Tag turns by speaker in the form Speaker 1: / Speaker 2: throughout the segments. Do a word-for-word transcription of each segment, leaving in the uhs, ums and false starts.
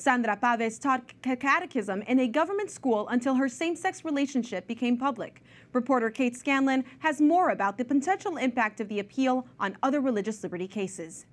Speaker 1: Sandra Pavez taught catechism in a government school until her same-sex relationship became public. Reporter Kate Scanlon has more about the potential impact of the appeal on other religious liberty cases.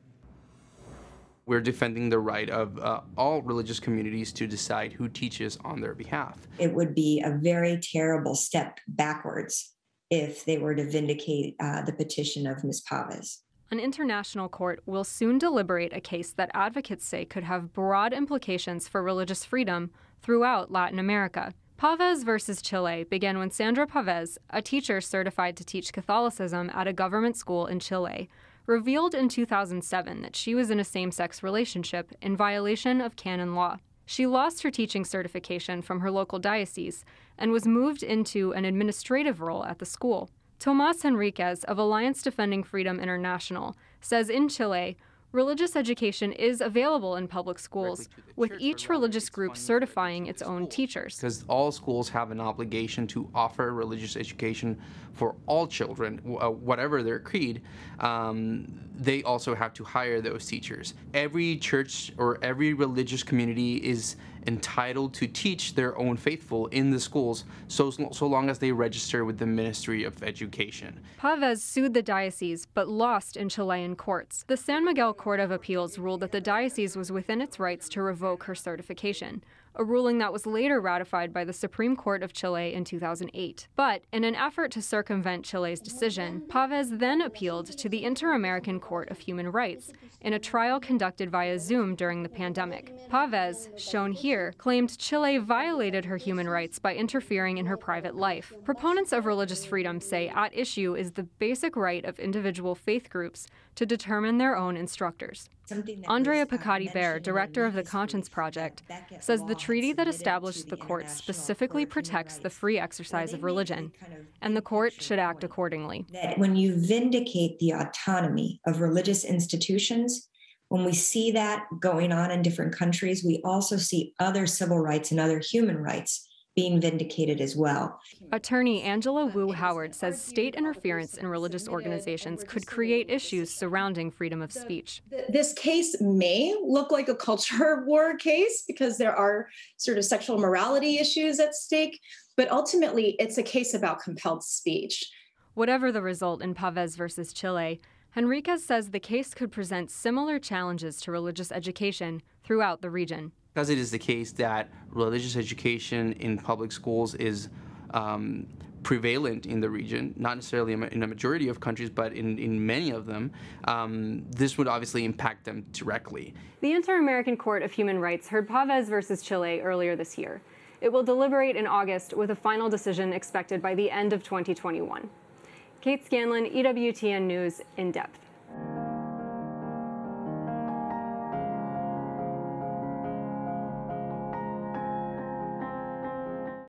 Speaker 2: We're defending the right of uh, all religious communities to decide who teaches on their behalf.
Speaker 3: It would be a very terrible step backwards if they were to vindicate uh, the petition of Miz Pavez.
Speaker 4: An international court will soon deliberate a case that advocates say could have broad implications for religious freedom throughout Latin America. Pavez versus Chile began when Sandra Pavez, a teacher certified to teach Catholicism at a government school in Chile, revealed in two thousand seven that she was in a same-sex relationship in violation of canon law. She lost her teaching certification from her local diocese and was moved into an administrative role at the school. Tomas Henriquez of Alliance Defending Freedom International says in Chile, religious education is available in public schools, with each religious group certifying its own teachers.
Speaker 2: Because all schools have an obligation to offer religious education for all children, uh, whatever their creed. Um, they also have to hire those teachers. Every church or every religious community is entitled to teach their own faithful in the schools, so, so long as they register with the Ministry of Education.
Speaker 4: Pavez sued the diocese, but lost in Chilean courts. The San Miguel Court of Appeals ruled that the diocese was within its rights to revoke her certification, a ruling that was later ratified by the Supreme Court of Chile in two thousand eight. But in an effort to circumvent Chile's decision, Pavez then appealed to the Inter-American Court of Human Rights in a trial conducted via Zoom during the pandemic. Pavez, shown here, claimed Chile violated her human rights by interfering in her private life. Proponents of religious freedom say at issue is the basic right of individual faith groups to determine their own instructors. Andrea Picati-Bear, director of the Conscience Project, says the treaty that established the court specifically protects the free exercise of religion, and the court should act accordingly.
Speaker 3: That when you vindicate the autonomy of religious institutions, when we see that going on in different countries, we also see other civil rights and other human rights being vindicated as well.
Speaker 4: Attorney Angela Wu Howard says state interference in religious organizations could create issues surrounding freedom of speech.
Speaker 5: This case may look like a culture war case because there are sort of sexual morality issues at stake, but ultimately it's a case about compelled speech.
Speaker 4: Whatever the result in Pavez versus Chile, Henriquez says the case could present similar challenges to religious education throughout the region.
Speaker 2: Because it is the case that religious education in public schools is um, prevalent in the region, not necessarily in a majority of countries, but in, in many of them, um, this would obviously impact them directly.
Speaker 4: The Inter-American Court of Human Rights heard Pavez versus Chile earlier this year. It will deliberate in August with a final decision expected by the end of twenty twenty-one. Kate Scanlon, E W T N News, in depth.